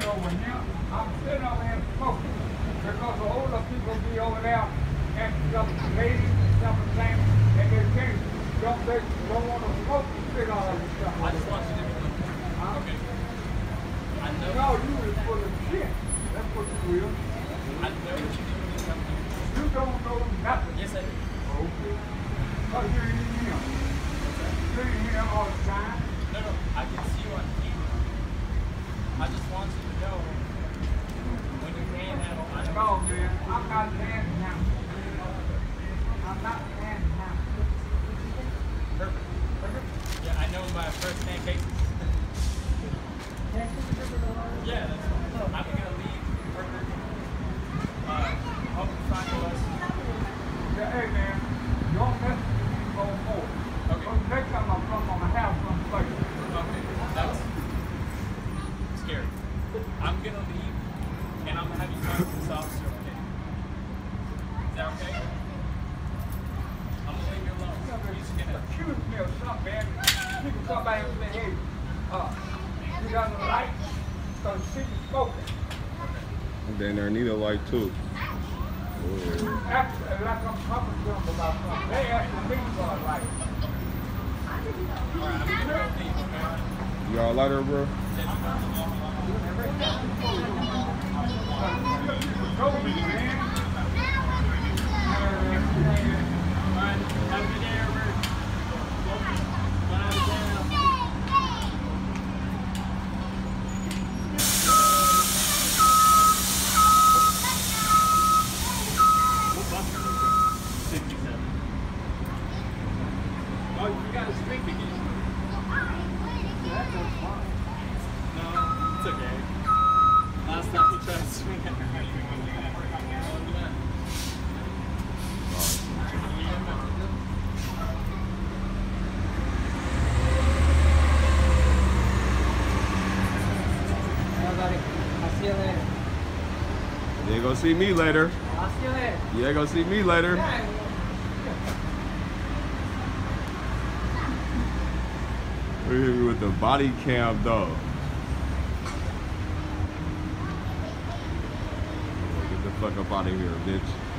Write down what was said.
over here. I'm sitting over here smoking because the older people be over there and some ladies and some things, and they can't, don't want to smoke the cigar and stuff. I just want you to be Huh? okay. I know. No, you is full of shit. That's what you will. I know what you do with something. You don't know nothing. Yes, I do. Okay. Because you ain't him. You ain't him all the time. No, no, I can see you on camera. I just want you to know when you panhandle. I know. No, man, I'm not panhandling. I'm not panhandling. Perfect. Perfect. Yeah, I know my first-hand cases. Yeah, that's fine. I'm gonna leave. Perfect. Hope you find us. Yeah, hey, man, don't mess with me no more. Okay. Because next time I come, I'm going to have some place. Okay, that's scary. I'm gonna leave, and I'm gonna have you talk to this officer, okay? Is that okay? I'm gonna leave you alone. You just gonna... Accuse me of something, man. You can come back and say, hey, you got a light? Because she's smoking. And then there need a light too. Actually, like I'm talking to them about something. They asking me for a light. Alright, I'm gonna leave, okay? You got a lighter, bro? Told me, man. Alright, have a good day, Herbert. Bye, down. What bus are you from? 67. Oh, you got a streak again. No, it's okay. Last time he tried to swing at her. I'll see you later. You ain't gonna see me later. I'll see you later. You ain't gonna see me later. We're here with the body cam dog. Get the fuck up out of here, bitch.